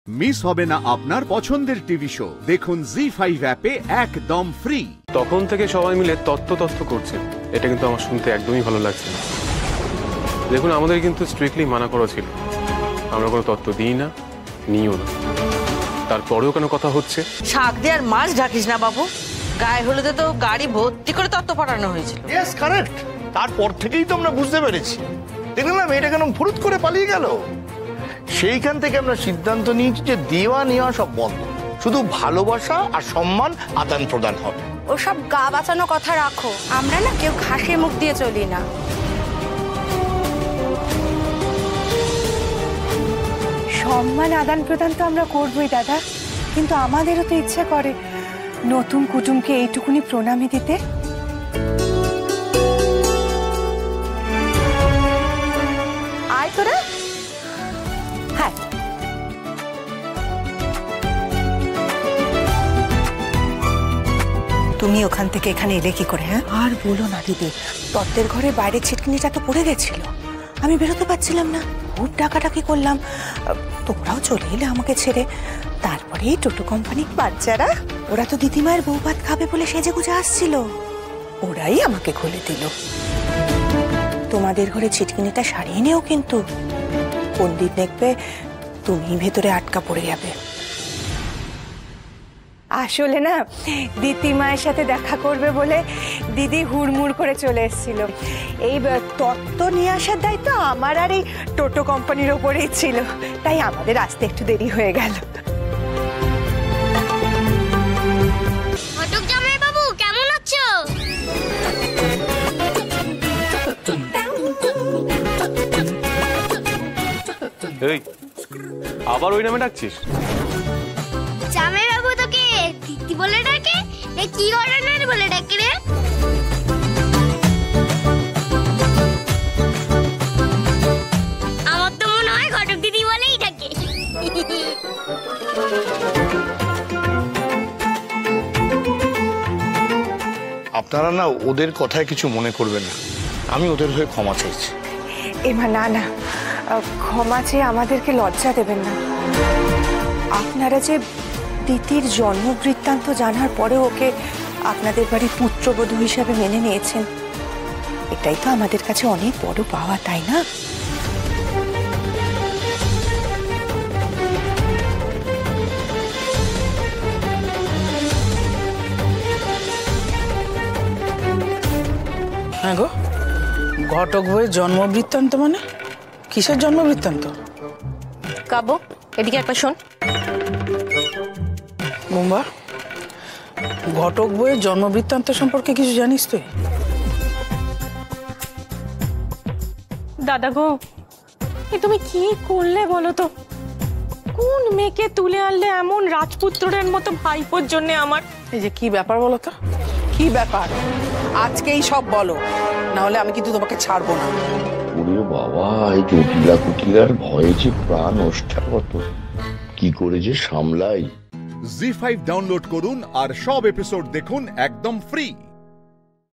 Miss হবে না আপনার পছন্দের টিভি শো। দেখুন জি5 অ্যাপে একদম ফ্রি। তখন থেকে সবাই মিলে তত্ত্ব করছে, এটা কিন্তু আমার শুনতে একদমই ভালো লাগছে না। দেখুন, আমাদের কিন্তু স্ট্রিক্টলি মানা করা ছিল, আমরা কোনো তত্ত্ব দিই না, নিও না। তারপরেও কেন কথা হচ্ছে? শাক দিয়ে আর মাছ ঢাকিস না বাবু, গায়ে হলুদে তো গাড়ি ভর্তি করে তত্ত্ব পাঠানো হয়েছিল। Yes, correct. তারপর থেকেই তো আমরা বুঝতে পেরেছি, দেখলেন না মেয়েটা কেন ফুরুত করে পালিয়ে গেল। সেইখান থেকে আমরা সিদ্ধান্ত নিয়েছি যে দেওয়া নেওয়া সব বন্ধ, শুধু ভালোবাসা আর সম্মান আদান প্রদান হবে। ওসব গা বাঁচানো কথা রাখো, আমরা না কেউ ঘাসে মুখ দিয়ে চলি না। সম্মান আদান প্রদান তো আমরা করবোই দাদা, কিন্তু আমাদেরও তো ইচ্ছে করে নতুন কুটুমকে এইটুকুনি প্রণামী দিতে। আয় তোরা। হ্যাঁ, তুমি ওখান থেকে এখানে এলে কি করে? হ্যাঁ, আর বলো না দিদি, তত্ত্বের ঘরে বাইরে ছিটকিনিটা তো পড়ে গেছিল, আমি বেরোতে পারছিলাম না, খুব ডাকাডাকি করলাম, তোমরাও চলে এলে আমাকে ছেড়ে। তারপরে টোটো কোম্পানি বাচ্চারা, ওরা তো দিদিমায়ের বউ ভাত খাবে বলে সেজে গুজে আসছিল, ওরাই আমাকে খুলে দিল। তোমাদের ঘরে ছিটকিনিটা সারিয়ে নেও, কিন্তু কোন দিন দেখবে তুমি ভেতরে আটকা পড়ে যাবে। আসলে না, দিদিমায়ের সাথে দেখা করবে বলে দিদি হুড়মুড় করে চলে এসেছিল। এই তত্ত্ব নিয়ে আসার দায়িত্ব আমার আর এই টোটো কোম্পানির ওপরেই ছিল, তাই আমাদের আসতে একটু দেরি হয়ে গেল। ঘটক জামাই বাবু, কেমন আছো? এই, আবার ওই নামে ডাকছিস? জামাই বাবু তোকে দিদি বলে ডাকে না কি ধরনের বলে ডাকে রে? আমার তো মনে হয় ঘটক দিদি বলেই ডাকে। আপনারা না ওদের কথায় কিছু মনে করবেন না, আমি ওদের হয়ে ক্ষমা চাইছি। এমা না না, ক্ষমা চেয়ে আমাদেরকে লজ্জা দেবেন না। আপনারা যে দিদির জন্ম বৃত্তান্ত জানার পরে ওকে আপনাদের বাড়ির পুত্রবধূ হিসাবে মেনে নিয়েছেন, এটাই তো আমাদের কাছে অনেক বড় পাওয়া, তাই না? হ্যাঁ গো, ঘটক বইয়ের জন্ম বৃত্তান্ত মানে কিসের জন্ম বৃত্তান্ত? কাব্য, এদিকে একটা শোন। বোম্বা, ঘটক বইয়ের জন্ম বৃত্তান্ত সম্পর্কে কিছু জানিস তুই? দাদা গো, এ তুমি কি করলে বলো তো? কোন মেয়েকে তুলে আনলে এমন রাজপুত্রের মতো ভাইপোর জন্য আমার? এই যে কি ব্যাপার বলো তো, কি ব্যাপার? আজকেই সব বলো, না হলে আমি কিন্তু তোমাকে ছাড়বো না। ওরে বাবা, এই জটিলা কুটিলার ভয়ে যে প্রাণ ওষ্ঠাগত, কি করে যে সামলাই। জি5 ডাউনলোড করুন আর সব এপিসোড দেখুন একদম ফ্রি।